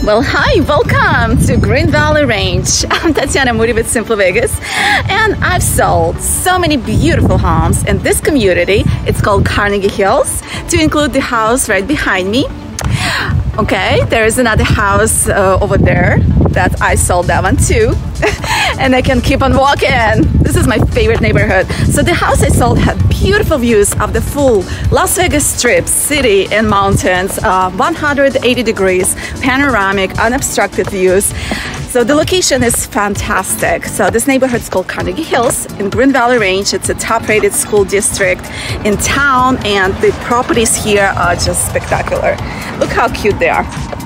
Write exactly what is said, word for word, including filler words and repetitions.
Well, hi, welcome to Green Valley Range. I'm Tatiana Moody with Simple Vegas, and I've sold so many beautiful homes in this community. It's called Carnegie Hills, to include the house right behind me. Okay, there is another house uh, over there that I sold that one too. And I can keep on walking. This is my favorite neighborhood. So the house I sold had beautiful views of the full Las Vegas Strip, city and mountains, uh, one hundred eighty degrees, panoramic, unobstructed views. So the location is fantastic. So this neighborhood is called Carnegie Hills in Green Valley Range. It's a top-rated school district in town, and the properties here are just spectacular. Look how cute they are.